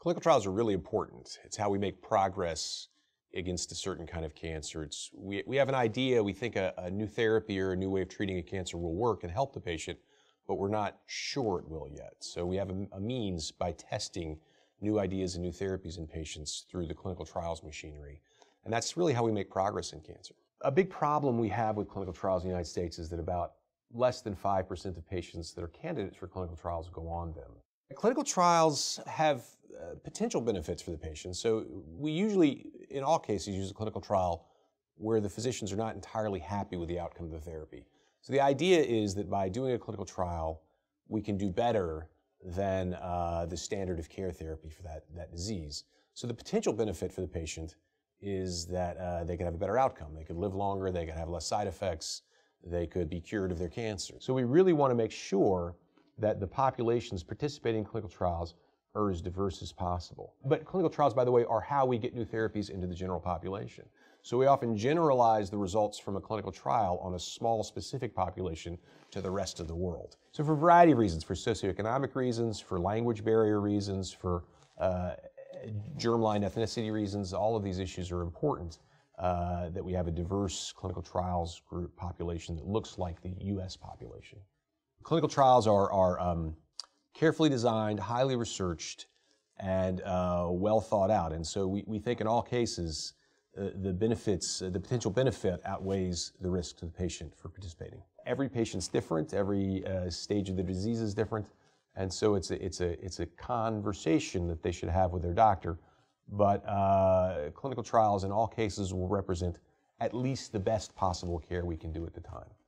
Clinical trials are really important. It's how we make progress against a certain kind of cancer. We have an idea, we think a new therapy or a new way of treating a cancer will work and help the patient, but we're not sure it will yet. So we have a means by testing new ideas and new therapies in patients through the clinical trials machinery. And that's really how we make progress in cancer. A big problem we have with clinical trials in the United States is that about less than 5% of patients that are candidates for clinical trials go on them. Clinical trials have potential benefits for the patient. So we usually, in all cases, use a clinical trial where the physicians are not entirely happy with the outcome of the therapy. So the idea is that by doing a clinical trial, we can do better than the standard of care therapy for that disease. So the potential benefit for the patient is that they could have a better outcome. They could live longer, they could have less side effects, they could be cured of their cancer. So we really want to make sure that the populations participating in clinical trials are as diverse as possible. But clinical trials, by the way, are how we get new therapies into the general population. So we often generalize the results from a clinical trial on a small specific population to the rest of the world. So for a variety of reasons, for socioeconomic reasons, for language barrier reasons, for germline ethnicity reasons, all of these issues are important that we have a diverse clinical trials group population that looks like the US population. Clinical trials are carefully designed, highly researched, and well thought out. And so we think in all cases, the potential benefit outweighs the risk to the patient for participating. Every patient's different, every stage of the disease is different, and so it's a conversation that they should have with their doctor. But clinical trials in all cases will represent at least the best possible care we can do at the time.